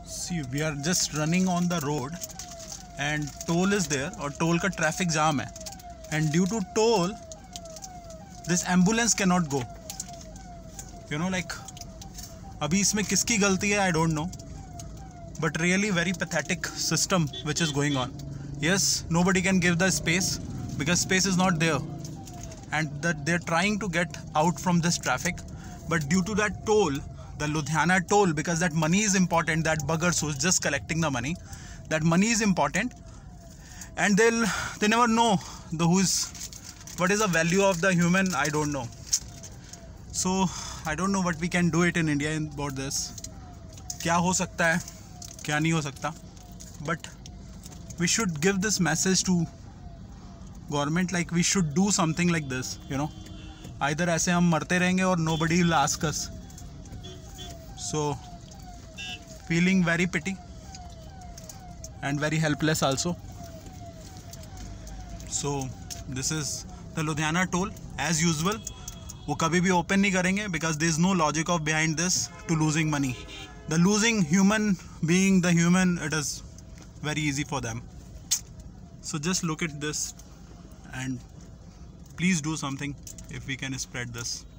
See, we are just running on the road and toll is there और toll का traffic jam है, and due to toll this ambulance cannot go. You know, like अभी इसमें किसकी गलती है I don't know, but really very pathetic system which is going on. Yes, nobody can give the space because space is not there, and that they're trying to get out from this traffic, but due to that toll, the Ludhiana toll, because that money is important, that buggers who's just collecting the money, that money is important, and they never know what is the value of the human. I don't know. So I don't know what we can do it in India about this. क्या हो सकता है, क्या नहीं हो सकता, but we should give this message to government, like we should do something like this, you know. Either ऐसे हम मरते रहेंगे और nobody will ask us. So feeling very pity and very helpless also. So this is the Ludhiana toll as usual. वो कभी भी open नहीं करेंगे because there is no logic of behind this to losing money. The losing human being, the human, it is very easy for them. So just look at this and please do something if we can spread this.